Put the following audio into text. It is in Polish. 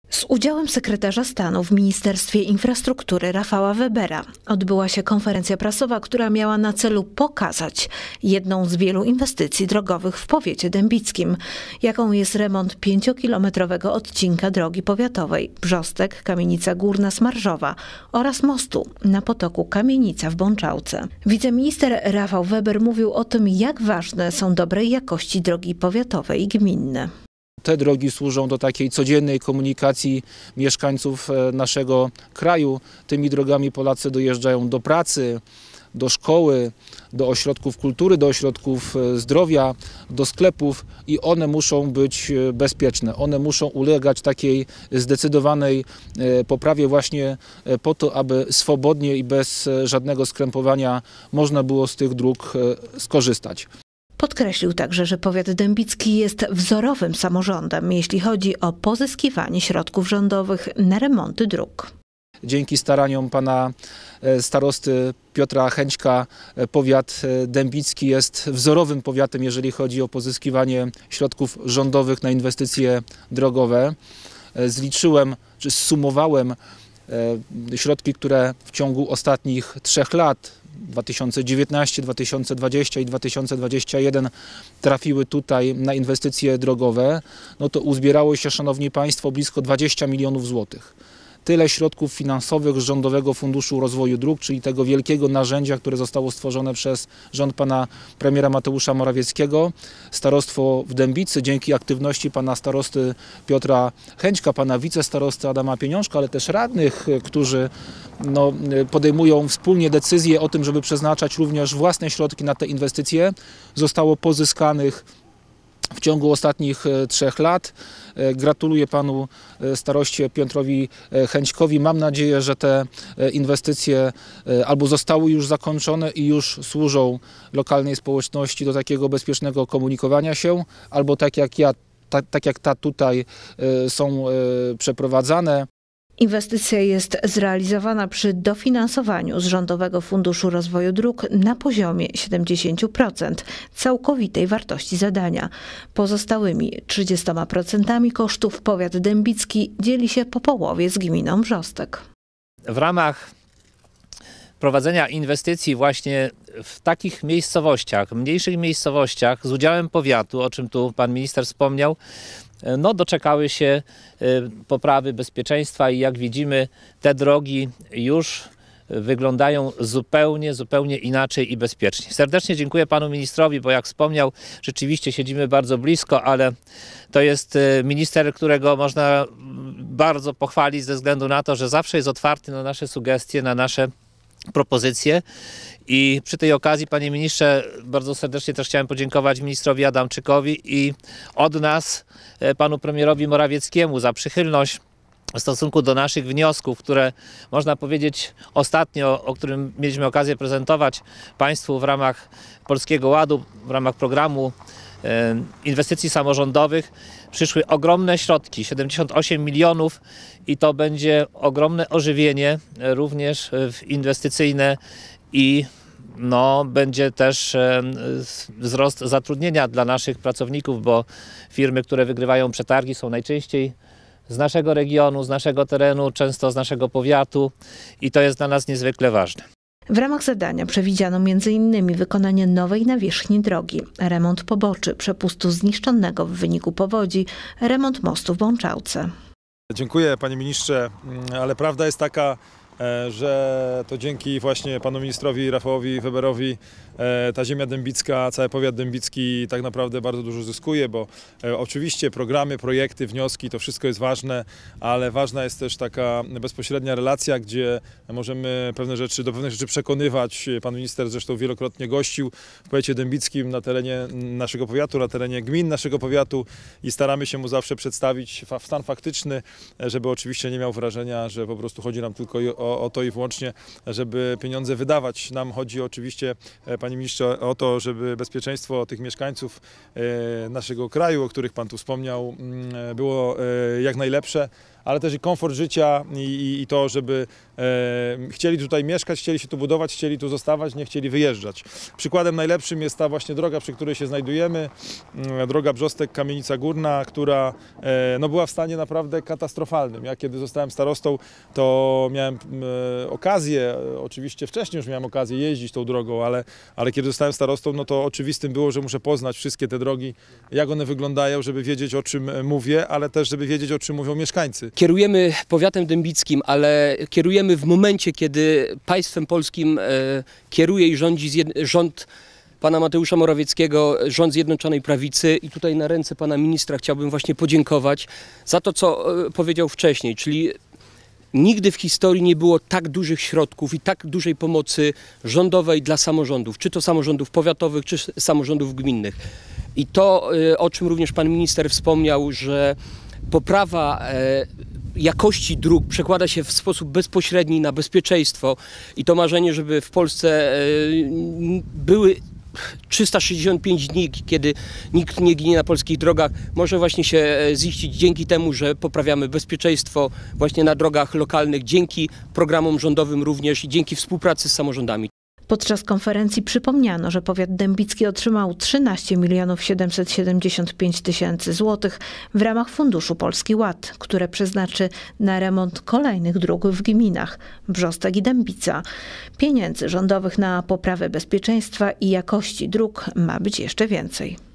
Z udziałem sekretarza stanu w Ministerstwie Infrastruktury Rafała Webera odbyła się konferencja prasowa, która miała na celu pokazać jedną z wielu inwestycji drogowych w powiecie dębickim, jaką jest remont 5-kilometrowego odcinka drogi powiatowej Brzostek-Kamienica Górna-Smarżowa oraz mostu na potoku Kamienica w Bączałce. Wiceminister Rafał Weber mówił o tym, jak ważne są dobrej jakości drogi powiatowe i gminne. Te drogi służą do takiej codziennej komunikacji mieszkańców naszego kraju. Tymi drogami Polacy dojeżdżają do pracy, do szkoły, do ośrodków kultury, do ośrodków zdrowia, do sklepów i one muszą być bezpieczne. One muszą ulegać takiej zdecydowanej poprawie właśnie po to, aby swobodnie i bez żadnego skrępowania można było z tych dróg skorzystać. Podkreślił także, że powiat dębicki jest wzorowym samorządem, jeśli chodzi o pozyskiwanie środków rządowych na remonty dróg. Dzięki staraniom pana starosty Piotra Chęćka powiat dębicki jest wzorowym powiatem, jeżeli chodzi o pozyskiwanie środków rządowych na inwestycje drogowe. Zliczyłem, czy zsumowałem środki, które w ciągu ostatnich 3 lat 2019, 2020 i 2021 trafiły tutaj na inwestycje drogowe, no to uzbierało się, szanowni państwo, blisko 20 milionów złotych. Tyle środków finansowych z Rządowego Funduszu Rozwoju Dróg, czyli tego wielkiego narzędzia, które zostało stworzone przez rząd pana premiera Mateusza Morawieckiego. Starostwo w Dębicy dzięki aktywności pana starosty Piotra Chęćka, pana wicestarosty Adama Pieniążka, ale też radnych, którzy podejmują wspólnie decyzje o tym, żeby przeznaczać również własne środki na te inwestycje, zostało pozyskanych w ciągu ostatnich 3 lat. Gratuluję panu staroście Piotrowi Chęćkowi. Mam nadzieję, że te inwestycje albo zostały już zakończone i już służą lokalnej społeczności do takiego bezpiecznego komunikowania się, albo tak jak ta tutaj są przeprowadzane. Inwestycja jest zrealizowana przy dofinansowaniu z Rządowego Funduszu Rozwoju Dróg na poziomie 70% całkowitej wartości zadania. Pozostałymi 30% kosztów powiat dębicki dzieli się po połowie z gminą Brzostek. W ramach prowadzenia inwestycji właśnie w takich miejscowościach, mniejszych miejscowościach z udziałem powiatu, o czym tu pan minister wspomniał, doczekały się poprawy bezpieczeństwa i jak widzimy, te drogi już wyglądają zupełnie inaczej i bezpiecznie. Serdecznie dziękuję panu ministrowi, bo jak wspomniał, rzeczywiście siedzimy bardzo blisko, ale to jest minister, którego można bardzo pochwalić ze względu na to, że zawsze jest otwarty na nasze sugestie, na nasze propozycje. I przy tej okazji, panie ministrze, bardzo serdecznie też chciałem podziękować ministrowi Adamczykowi i od nas panu premierowi Morawieckiemu za przychylność w stosunku do naszych wniosków, które można powiedzieć ostatnio, o którym mieliśmy okazję prezentować państwu w ramach Polskiego Ładu, w ramach programu inwestycji samorządowych. Przyszły ogromne środki, 78 milionów i to będzie ogromne ożywienie również inwestycyjne i będzie też wzrost zatrudnienia dla naszych pracowników, bo firmy, które wygrywają przetargi, są najczęściej z naszego regionu, z naszego terenu, często z naszego powiatu i to jest dla nas niezwykle ważne. W ramach zadania przewidziano m.in. wykonanie nowej nawierzchni drogi, remont poboczy, przepustu zniszczonego w wyniku powodzi, remont mostu w Bączałce. Dziękuję panie ministrze, ale prawda jest taka, że to dzięki właśnie panu ministrowi Rafałowi Weberowi ta ziemia dębicka, cały powiat dębicki tak naprawdę bardzo dużo zyskuje, bo oczywiście programy, projekty, wnioski, to wszystko jest ważne, ale ważna jest też taka bezpośrednia relacja, gdzie możemy do pewnych rzeczy przekonywać. Pan minister zresztą wielokrotnie gościł w powiecie dębickim na terenie naszego powiatu, na terenie gmin naszego powiatu i staramy się mu zawsze przedstawić stan faktyczny, żeby oczywiście nie miał wrażenia, że po prostu chodzi nam tylko o to i wyłącznie, żeby pieniądze wydawać. Nam chodzi oczywiście, panie ministrze, o to, żeby bezpieczeństwo tych mieszkańców naszego kraju, o których pan tu wspomniał, było jak najlepsze, ale też i komfort życia i to, żeby chcieli tutaj mieszkać, chcieli się tu budować, chcieli tu zostawać, nie chcieli wyjeżdżać. Przykładem najlepszym jest ta właśnie droga, przy której się znajdujemy, droga Brzostek-Kamienica Górna, która no, była w stanie naprawdę katastrofalnym. Ja kiedy zostałem starostą, to miałem okazję, oczywiście wcześniej już miałem okazję jeździć tą drogą, ale kiedy zostałem starostą, no to oczywistym było, że muszę poznać wszystkie te drogi, jak one wyglądają, żeby wiedzieć, o czym mówię, ale też żeby wiedzieć, o czym mówią mieszkańcy. Kierujemy powiatem dębickim, ale kierujemy w momencie, kiedy państwem polskim kieruje i rządzi rząd pana Mateusza Morawieckiego, rząd Zjednoczonej Prawicy, i tutaj na ręce pana ministra chciałbym właśnie podziękować za to, co powiedział wcześniej, czyli nigdy w historii nie było tak dużych środków i tak dużej pomocy rządowej dla samorządów, czy to samorządów powiatowych, czy samorządów gminnych. I to, o czym również pan minister wspomniał, że poprawa jakości dróg przekłada się w sposób bezpośredni na bezpieczeństwo i to marzenie, żeby w Polsce były 365 dni, kiedy nikt nie ginie na polskich drogach, może właśnie się ziścić dzięki temu, że poprawiamy bezpieczeństwo właśnie na drogach lokalnych, dzięki programom rządowym również i dzięki współpracy z samorządami. Podczas konferencji przypomniano, że powiat dębicki otrzymał 13 775 000 złotych w ramach Funduszu Polski Ład, które przeznaczy na remont kolejnych dróg w gminach Brzostek i Dębica. Pieniędzy rządowych na poprawę bezpieczeństwa i jakości dróg ma być jeszcze więcej.